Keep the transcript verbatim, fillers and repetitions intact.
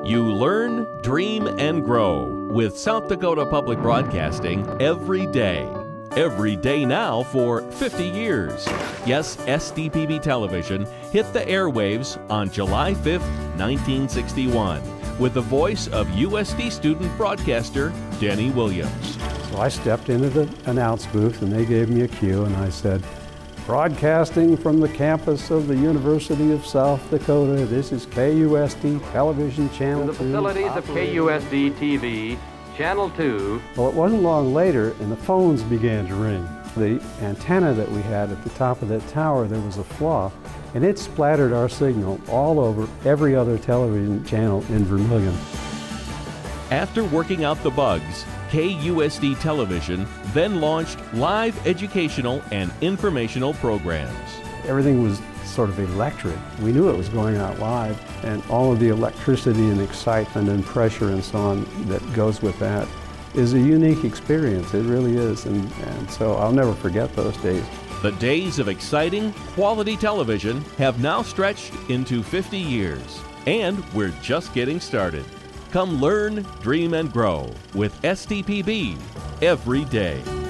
You learn, dream, and grow with South Dakota Public Broadcasting every day. Every day now for fifty years. Yes, S D P B Television hit the airwaves on July fifth, nineteen sixty-one, with the voice of U S D student broadcaster Denny Williams. So I stepped into the announce booth and they gave me a cue and I said, broadcasting from the campus of the University of South Dakota, this is K U S D Television Channel the facilities of K U S D T V, Channel two. Well, it wasn't long later and the phones began to ring. The antenna that we had at the top of that tower, there was a flaw, and it splattered our signal all over every other television channel in Vermilion. After working out the bugs, K U S D Television then launched live educational and informational programs. Everything was sort of electric. We knew it was going out live, and all of the electricity and excitement and pressure and so on that goes with that is a unique experience. It really is, and, and so I'll never forget those days. The days of exciting, quality television have now stretched into fifty years, and we're just getting started. Come learn, dream, and grow with S D P B every day.